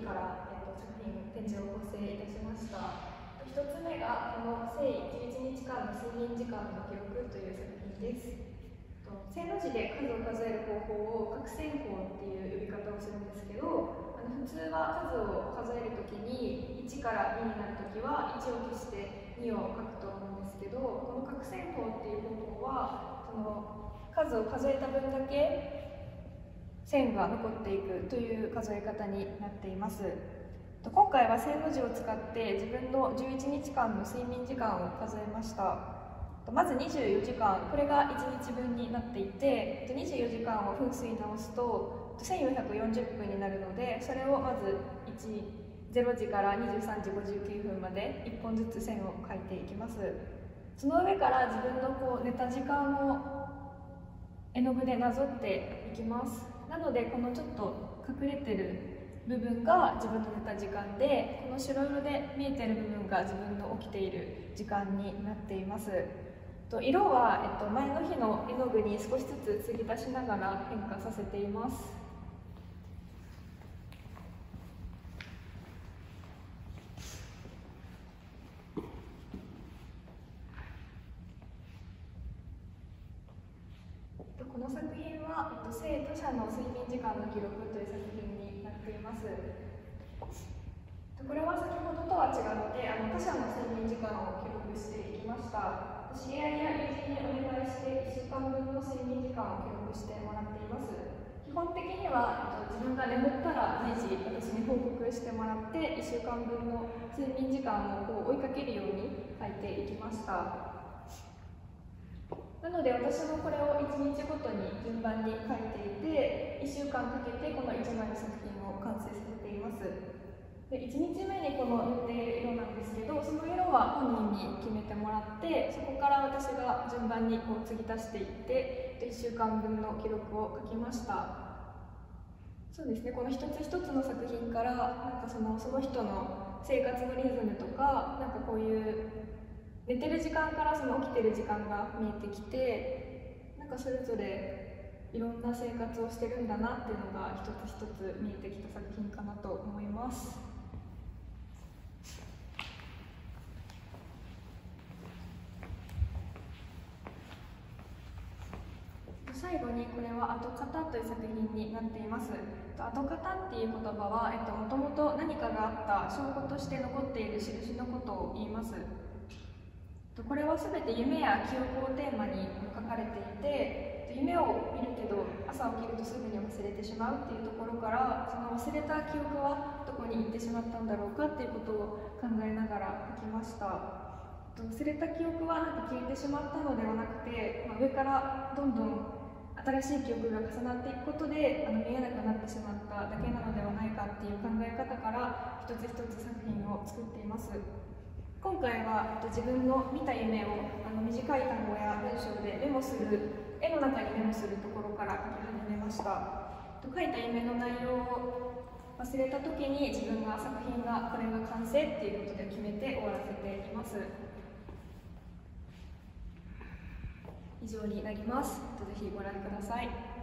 から、作品展示を構成いたしました。1つ目がこの征夷11日間の睡眠時間の記録という作品です。正の字で数を数える方法を覚線法っていう呼び方をするんですけど、普通は数を数えるときに1から2になるときは1を消して2を書くと思うんですけど、この覚線法っていう方法はその数を数えた分だけ線が残っていくという数え方になっています。今回は正の字を使って自分の11日間の睡眠時間を数えました。まず24時間、これが1日分になっていて、24時間を分数に直すと1440分になるので、それをまず0時から23時59分まで1本ずつ線を書いていきます。その上から自分の寝た時間を絵の具でなぞっていきます。なのでこのちょっと隠れてる部分が自分の寝た時間で、この白色で見えている部分が自分の起きている時間になっています。色は、前の日の絵の具に少しずつ継ぎ足しながら変化させています。この作品は「聖他者の睡眠時間の記録」という作品になっています。これは先ほどとは違って他者の睡眠時間を記録していきました。知り合いや友人にお願いして1週間分の睡眠時間を記録してもらっています。基本的には自分が眠ったら随時私に報告してもらって1週間分の睡眠時間を追いかけるように書いていきました。なので私もこれを1日ごとに順番に書いていて、1週間かけてこの1枚の作品を完成させています。で1日目にこの塗っている色なんですけど、その色は本人に決めてもらって、そこから私が順番に継ぎ足していって1週間分の記録を書きました。そうですね、この一つ一つの作品からその人の生活のリズムとか、こういう寝てる時間からその起きてる時間が見えてきて、それぞれいろんな生活をしてるんだなっていうのが一つ一つ見えてきた作品かなと思います。最後にこれは跡形という作品になっています。跡形っていう言葉は、もともと何かがあった証拠として残っている印のことを言います。これは全て夢や記憶をテーマに書かれていて、夢を見るけど朝起きるとすぐに忘れてしまうっていうところから、その忘れた記憶はどこに行ってしまったんだろうかっていうことを考えながら書きました。忘れた記憶は消えてしまったのではなくて、上からどんどん新しい記憶が重なっていくことで見えなくなってしまっただけなのではないかっていう考え方から一つ一つ作品を作っています。今回は自分の見た夢を短い単語や文章でメモする、絵の中にメモするところから書き始めました。書いた夢の内容を忘れた時に自分が作品がこれが完成っていうことで決めて終わらせています。以上になります。ぜひご覧ください。